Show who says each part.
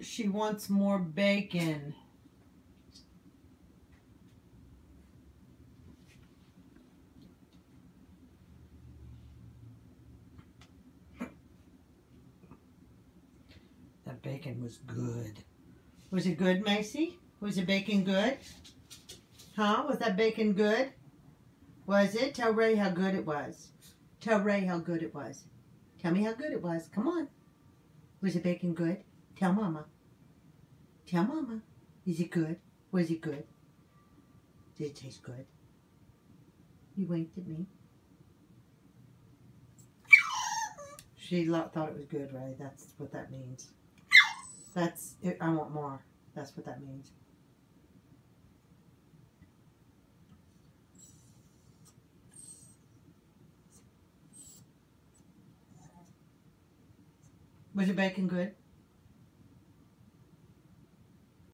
Speaker 1: She wants more bacon. That bacon was good. Was it good, Macey? Was the bacon good? Huh? Was that bacon good? Was it? Tell Ray how good it was. Tell Ray how good it was. Tell me how good it was. Come on. Was the bacon good? Tell Mama. Tell Mama. Is it good? Was it good? Did it taste good? You winked at me. She thought it was good, Ray. That's what that means. That's it. I want more. That's what that means. Was your bacon good?